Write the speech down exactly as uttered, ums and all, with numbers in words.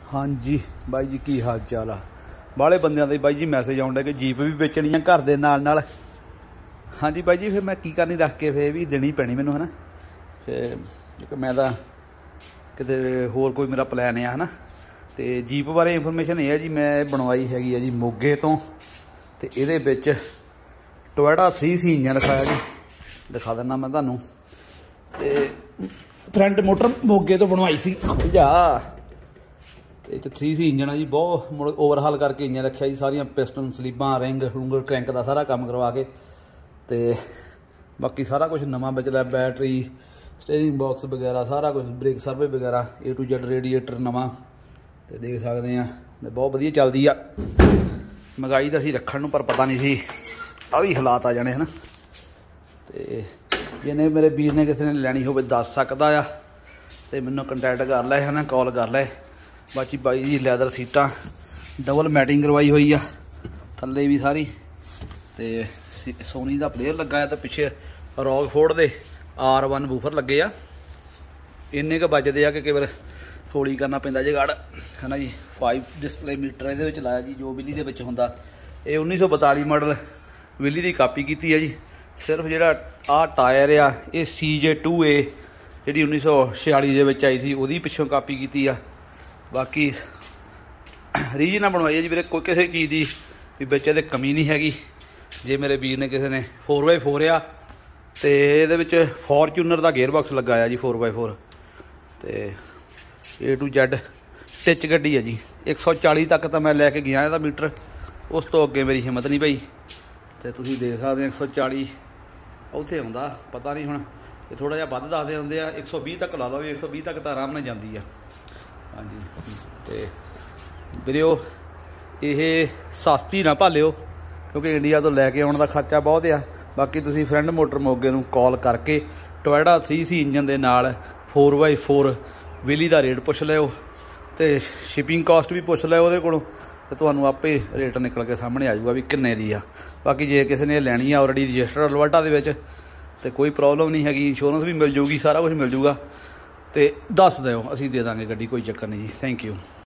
हाँ जी बाई जी की हाल चाल आ बाले बंदियां दे बाई जी मैसेज आउंदा कि जीप भी बेचनी है घर दे नाल नाल। हाँ जी बाई जी फिर मैं की करनी रख के फिर भी देनी पैनी मैनू है ना। फिर मैं तो किते होर कोई मेरा प्लैन है ना। तो जीप बारे इंफॉर्मेशन ये है जी मैं बनवाई हैगी है जी मोगे तो ते इहदे विच टोयोटा थ्री सी इंजन रखाया जी दिखा दिना मैं तुहानूं। ते फ्रंट मोटर मोगे तो बनवाई सी जा एक थ्री सी इंजन है जी बहुत मुड़ ओवरहाल करके इंजन रखा जी सारिया पिस्टन स्लीबां रिंग रुंग क्रैंक का सारा काम करवा के ते बाकी सारा कुछ नवा बचला बैटरी स्टेयरिंग बॉक्स वगैरह सारा कुछ ब्रेक सर्वे वगैरह ए टू जेड रेडिएटर नवा तो देख सकते हैं बहुत वधिया चलती आ। महंगाई तो असीं रखण नूं पर पता नहीं सी आ भी हालात आ जाने है ना। तो जिन्हें मेरे वीर ने किसी ने लैनी हो दस सकता आ तो मैनू कंटैक्ट कर लै है ना कॉल कर लै। बाकी बाई जी लैदर सीटां डबल मैटिंग करवाई हुई आ थल्ले भी सारी तो सोनी का प्लेयर लगा है तो पिछे रॉकफोर्ड दे आर वन बूफर लगे आ इन्ने क बजते आ कि कई बार थोड़ी करना पैंदा जुगाड़ है ना जी। फाइव डिस्पले मीटर ये लाया जी जो बिजली के होंदा ये उन्नीस सौ बताली मॉडल विली की कापी की है जी। सिर्फ जोड़ा आ टायर आ ये सी जे टू ए जी उन्नीस सौ छियाली के आई सी वो पिछों कापी की आ। बाकी रीज ना बनवाई है जी मेरे कोई किसी चीज़ की भी बच्चे तो कमी नहीं हैगी। जे मेरे वीर ने किसी ने फोर बाई फोर आ तो ये फॉर्चूनर का गेयर बॉक्स लगाया जी फोर बाई फोर तो ए टू जैड टिच गड्डी है जी। एक सौ चाली तक तो मैं लैके गया ਇਹਦਾ मीटर उस तो अगे मेरी हिम्मत नहीं पई तो तुसीं देख सकते एक सौ चाली उत्थे आउंदा पता नहीं हुण ये थोड़ा जिहा वध दसदे हुंदे आ एक सौ बीस तक ला लो भी एक सौ बीस तक तो आराम नाल जांदी आ। हाँ जी तो वीरियो ये सस्ती ना भालिओ क्योंकि इंडिया तो लैके आउण दा खर्चा बहुत आ। बाकी तुसीं फ्रेंड मोटर मोगे नूं कॉल करके टोयोटा थ्री सी इंजन दे नाल फोर बाई फोर विली का रेट पुछ लिओ तो शिपिंग कॉस्ट भी पुछ लिओ उहदे कोलों तो तुहानूं आपे रेट निकल के सामने आ जाऊगा भी किन्ने दी आ। बाकी जे किसी ने लैनी आ ऑलरेडी रजिस्टर्ड अलवर्टा दे विच तो कोई प्रॉब्लम नहीं हैगी इंश्योरेंस भी मिल जूगी सारा कुछ मिल जूगा तो दस दिओ असीं दे दांगे गड्डी कोई चक्कर नहीं जी। Thank you.